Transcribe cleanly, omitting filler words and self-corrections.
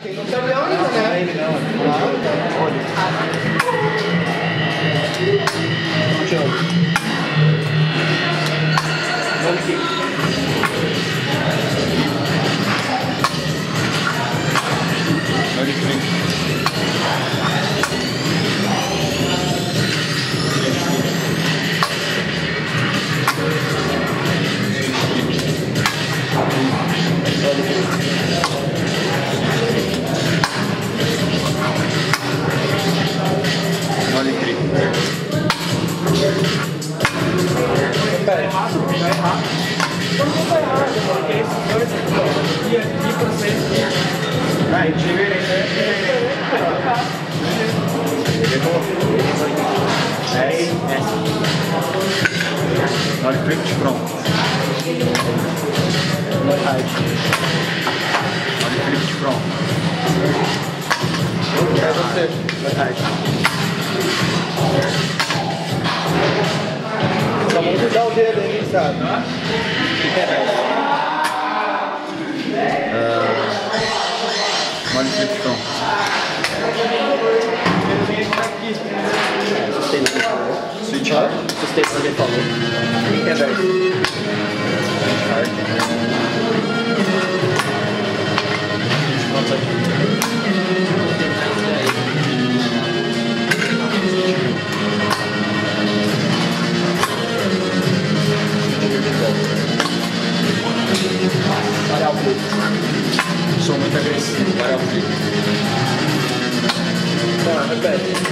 Quem não perdeu ainda, né? Ele não. Olha. Olha aqui. Olha em frente. Olha em frente. Tá errado. Não tá errado, porque esses dois e aqui pra vocês. Vai, tira ele. Olha em frente, pronto. Olha em frente, pronto. É você. Só vamos usar o dedo aí, sabe? Olha em frente, pronto. Switch hard. Sustei pra ele falou. Reverso. Switch hard. Nossa, aqui. Olha o clique. Sou muito agressivo, olha o clique. Tá, repete.